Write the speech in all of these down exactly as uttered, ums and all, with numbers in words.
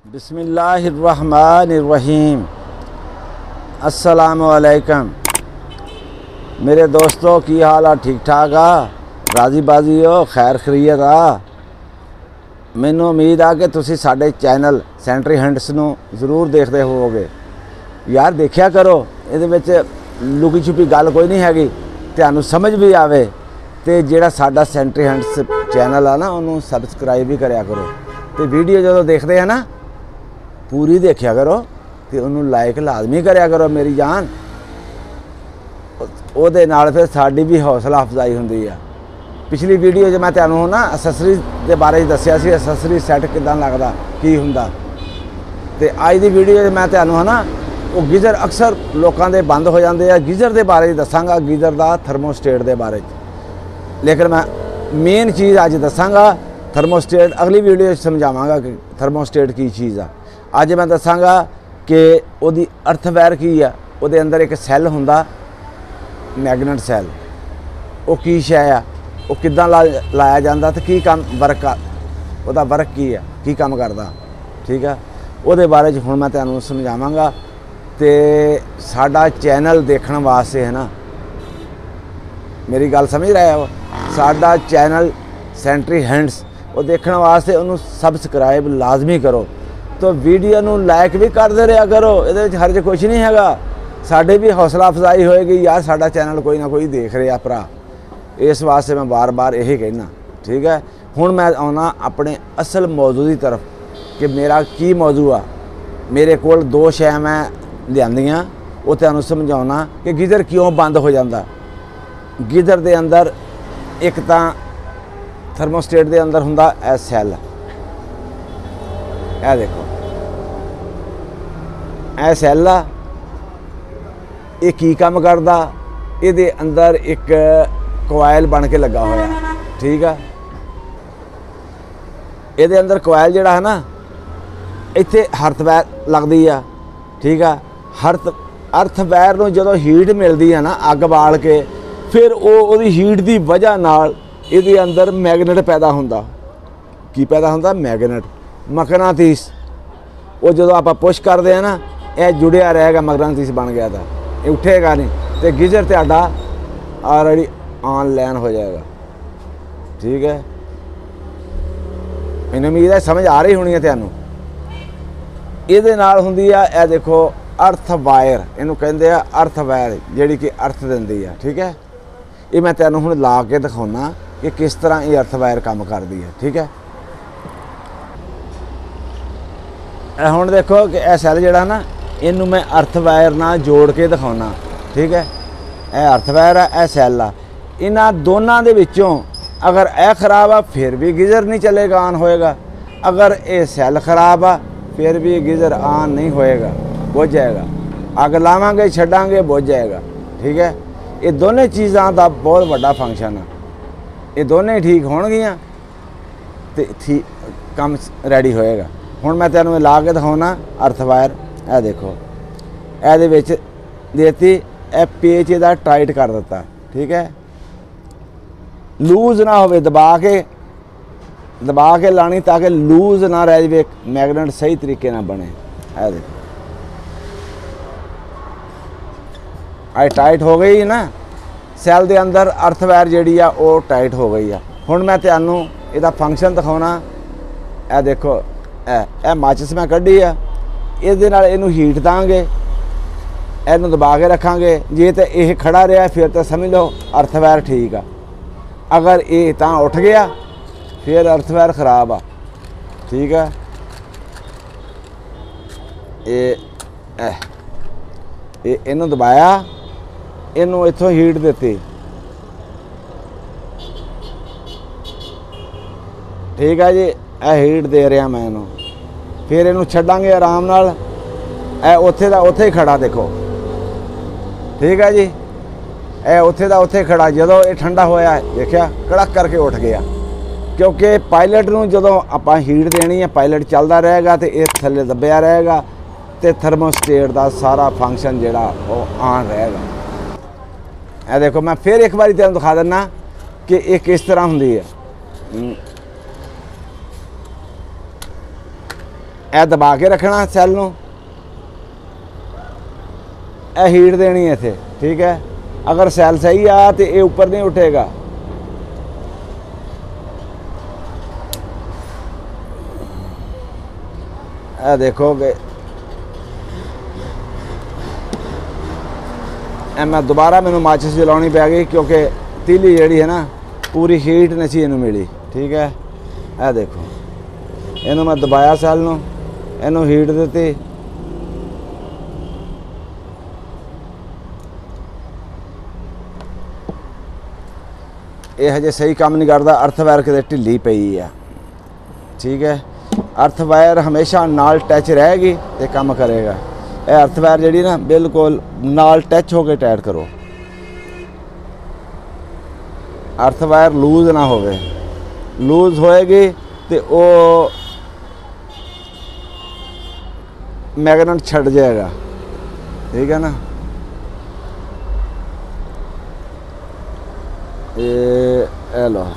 बिस्मिल्लाहिर्रहमानिर्रहीम। अस्सलामुअलैकुम मेरे दोस्तों, की हाल आ? ठीक ठाक आ? राजी बाजी हो? खैर खरीयत आ? मैनू उम्मीद आ कि तुसी साडे चैनल सेंट्री हंट्स नू जरूर देखते होवोगे। यार देखिया करो, इहदे विच लुकी छुपी गल कोई नहीं हैगी, तुहानू समझ भी आवे ते जिहड़ा साडा सेंट्री हंट्स चैनल आ ना उन्होंने सबसक्राइब भी करया करो। तो वीडियो जो देखते हैं ना पूरी देखा करो तो उन्होंने लाइक लाजमी करया करो मेरी जान। ਉਹਦੇ ਨਾਲ फिर साड़ी भी हौसला अफजाई होंदी है। पिछली वीडियो जो मैं तुहानू ना असैसरी के बारे दस्या सी, असैसरी सैट किदां लगदा की हुंदा। ते अज की वीडियो मैं तुहानू है ना वो गीजर अक्सर लोगों के बंद हो जाते हैं, गीजर के बारे दसांगा, गीजर का थर्मोस्टेट के बारे। लेकिन मैं मेन चीज़ अज दसांगा थर्मोस्टेट, अगली वीडियो समझावांगा कि थर्मोस्टेट की चीज़ आ। अज मैं दसांगा कि उहदी अर्थवैर की है। उहदे अंदर एक सैल हुंदा मैगनेट सैल, वो की शै आ, वो किदां ला लाया जाता तो की काम वर्क उहदा वर्क की है, की काम करदा, ठीक है। उहदे बारे च हुण मैं तुहानू समझावांगा। तो साडा चैनल देखने वास्ते है ना, मेरी गल समझ रहे हो, साडा चैनल सेंट्री हंट्स वो देखने वास्ते उन्होंने सबसक्राइब लाजमी करो। तो वीडियो नू लाइक भी करते रहा करो, ये हर्ज कुछ नहीं हैगा। साढ़े भी हौसला अफजाई होएगी, यार साडा चैनल कोई ना कोई देख रहा भरा। इस वास्ते मैं बार बार यही कहना, ठीक है। हुण मैं आना अपने असल मौजू की तरफ कि मेरा की मौजू आ। मेरे कोल दो शै मैं लियांदियां, वो तुहानू समझाउणा कि गीजर क्यों बंद हो जाता। गीजर के अंदर एक तो थर्मोस्टेट के अंदर हुंदा ए सैल, ए देखो ए सैल आ, ये की काम करदा। ये अंदर एक कोयल बन के लगा होया, ठीक है। ये अंदर कोयल जिहड़ा है ना, इत्थे अर्थवैर लगदी आ, ठीक है। हर्थ अर्थवैर नूं जदों हीट मिलदी है ना अग बाल के, फिर वो उहदी हीट की वजह नाल इहदे अंदर मैगनेट पैदा होंदा। की पैदा होंदा? मैगनेट, मकनातीस। वो जो आप पुश करते हैं ना, यह जुड़िया रहेगा, मकनातीस बन गया था, ये उठेगा नहीं, तो गीजर तुहाडा ऑलरेडी ऑनलाइन हो जाएगा, ठीक है। मैनूं उम्मीद है समझ आ रही होनी है तुहानूं। इहदे नाल हुंदी आ, यह देखो अर्थ वायर, इहनूं कहंदे आ अर्थ वायर, जिहड़ी कि अर्थ दिंदी आ, ठीक है। ये मैं तुहानूं हुण ला के दिखाउणा कि किस तरह ये अर्थ वायर काम करती है, ठीक है। हुण देखो कि यह सैल जिहड़ा ना, इनू मैं अर्थ वायर नाल जोड़ के दिखाउणा, ठीक है। यह अर्थ वायर है, यह सैल आ। इन्हां दोनों दे विचों अगर यह खराब आ फिर भी गीजर नहीं चलेगा, ऑन होएगा। अगर ये सैल खराब आ फिर भी गीजर ऑन नहीं होएगा, बुझ जाएगा। अग लावांगे छड्डांगे बुझ जाएगा, ठीक है। ये दोनों चीज़ों का बहुत बड़ा फंक्शन है। ये दोनों ठीक होणगियां ते ठीक काम रेडी होएगा। हुण मैं तुहानूं ला के दिखाउणा अर्थ वायर। यह देखो ये विच देती ए पेच इहदा टाइट कर दिता, ठीक है। लूज ना होवे, दबा के दबा के लानी ताकि लूज ना रह जाए, मैगनेट सही तरीके ना बने। यह देखो आई टाइट हो गई ना, सैल के अंदर अर्थ वायर जिहड़ी आ वो टाइट हो गई है। हुण मैं तुहानूं इहदा फंक्शन दिखाउणा। यह देखो ए माचिस मैं कढ़ी आ, इहदे नाल इहनूं हीट दांगे, इहनूं दबा के रखांगे। जे तो यह खड़ा रहा फिर तो समझ लो अर्थवैर ठीक आ। अगर ये तां उठ गया फिर अर्थवैर खराब आ, ठीक है। ये इहनूं दबाया, इहनूं इत्थों हीट दित्ती, ठीक है जी। यह हीट दे रहा मैं इहनूं, फिर इनू छड्डांगे आराम नाल। ए उत्थे दा उत्थे ही खड़ा देखो, ठीक है जी। ए उत्थे दा उत्थे खड़ा, जदों ये ठंडा होया देखिया कड़क करके उठ गया, क्योंकि पायलट नूं जदों आपां हीट देनी है, पायलट चलदा रहेगा तो यह थल्ले दबिया रहेगा, तो थर्मोस्टेट का सारा फंक्शन जिहड़ा वो ऑन रहेगा। ए देखो मैं फिर एक बार तुहानूं दिखा दिना कि यह किस तरह हुंदी है। ए दबा के रखना सैल नूं, ए हीट देनी है इत्थे, ठीक है। अगर सैल सही आ तो ये ऊपर नहीं उठेगा। ए देखोगे ए मैं दोबारा मैनू माचिस जलानी पै गई क्योंकि तीली जी है ना पूरी हीट नहीं सी इनू मिली, ठीक है। ए देखो इनू मैं दबाया सैल नूं, इनू हीट दी, ये हजे सही काम नहीं करता। अर्थ वायर किते ढिली पई है, ठीक है। अर्थ वायर हमेशा नाल टच रहेगी तो काम करेगा। ये अर्थ वायर जी ना बिल्कुल नाल टच होकर टाइट करो, अर्थ वायर लूज ना होवे, लूज होएगी तो वो मैगनेट छड़ जाएगा, ठीक है ना। ये ए लो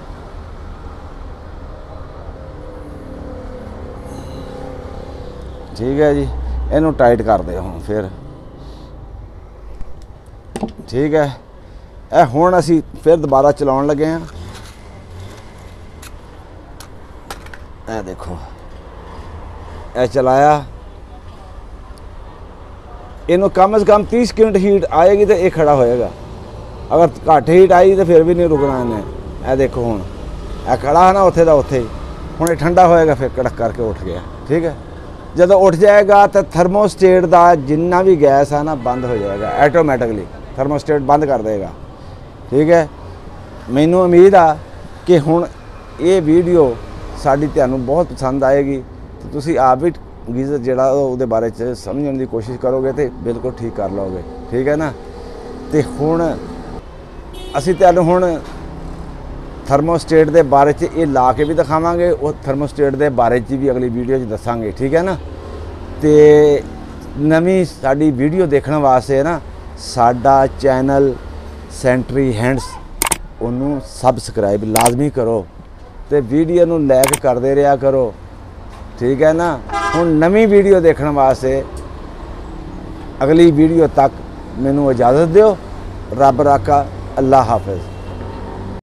ठीक है जी, इनू टाइट कर दे हुण फिर, ठीक है। ए हुण असी फिर दोबारा चलाउण लगे हैं। ए देखो ए चलाया, इनू कम से कम तीस सेकंड हीट आएगी तो ये खड़ा होएगा। अगर घट हीट आई तो फिर भी नहीं रुकना इन्हें। ए देखो हुण ए खड़ा है ना उत्थे दा उत्थे ही, हुण ठंडा होएगा फिर कड़क करके उठ गया, ठीक है। जब उठ जाएगा तो थर्मोस्टेट का जिन्ना भी गैस है ना बंद हो जाएगा ऐटोमैटिकली, थर्मोस्टेट बंद कर देगा, ठीक है। मैनू उम्मीद आ कि हुण ये वीडियो साडी तुहानू बहुत पसंद आएगी, तो तुसी आप भी गीज़र जिहड़ा उहदे बारे च समझण दी कोशिश करोगे तो बिल्कुल ठीक कर लोगे, ठीक है ना। तो हुण असी तुहानू हुण थर्मोस्टेट के बारे च ये ला के भी दिखावांगे, और थर्मोस्टेट के बारे च भी अगली वीडियो च दसांगे, ठीक है ना। तो नवीं साडी वीडियो देखने वास्ते ना साडा चैनल सेंटरी हैंड्स उन्होंने सबसक्राइब लाजमी करो, तो वीडियो नू लाइक करते रहा करो, ठीक है ना। हुण नवीं वीडियो देखने वास्ते अगली वीडियो तक मैनू इजाज़त दिओ। रब राखा, अल्लाह हाफिज़।